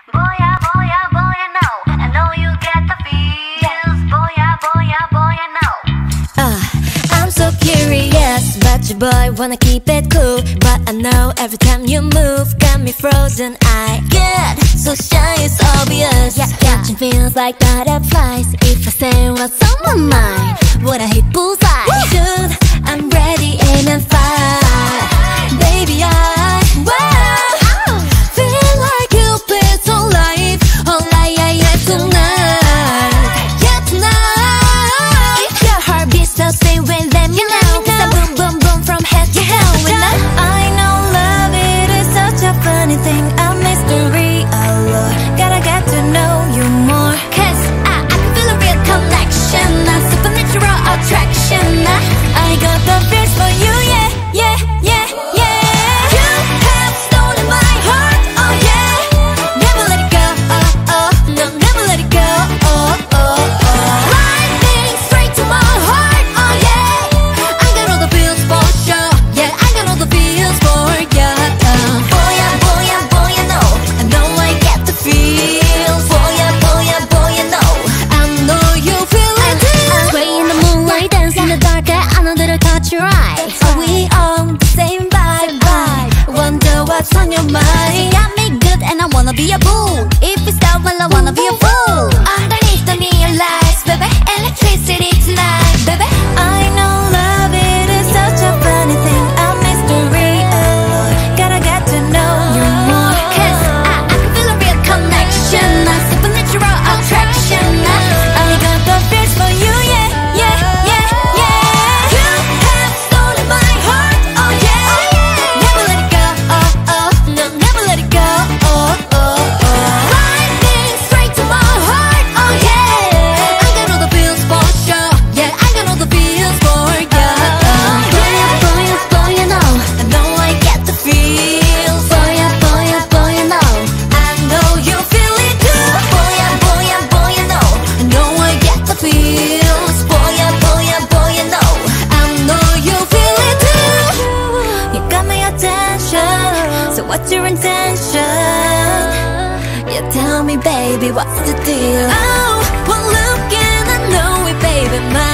I'm so curious, but your boy wanna keep it cool. But I know every time you move, got me frozen. I get so shy, it's obvious. Catching feels like butterflies. If I say what's on my mind, would I hit bullseye? Shoot, I'm ready, aim and fire. Baby, I feel like Cupid's on life. Oh, yeah, tonight. Yeah, tonight. Your heart beats so stay with them, you know. Cause I boom, boom, boom from head to toe. I know love, it is such a funny thing, a mystery, oh Lord. Gotta get to know you more. Cause I can feel a real connection, a supernatural attraction. I got the feels for you, yeah, yeah, yeah, yeah. You have stolen my heart, oh yeah. Never let it go, oh, oh. No, never let it go, oh, oh, oh. Lightning straight to my heart, oh yeah. I got all the feels for sure, yeah. I got all the feels for ya. Boy, I know I get the feels. Boy, I know I know you feel it too. Sway in the moonlight, dance in the dark, I know that I caught your eye. Are we on the same vibe? Wonder what's on your mind. Got me good and I wanna be a fool. If we start, well, I wanna be a fool. Underneath the neon lights, baby, electricity tonight, baby. I know love, it is such a funny thing, a mystery, oh Lord. Gotta get to know you more. Cause I can feel a real connection, a supernatural attraction. I got the feels for you, yeah, yeah, yeah, yeah. You have stolen my heart, oh yeah. Never let it go, oh, oh. No, never let it go, oh, oh, oh. Lightning straight to my heart, oh yeah. I got all the feels for sure, yeah. I got all the feels for ya. Boy, you know I know I get the feels. Boy, you know I know you feel it too. Boy, you know I know I get the feels. Boy, you know I know you feel it too. You got my attention, so what's your intention? You tell me, baby, what's the deal? Oh, well, look and I know it, baby.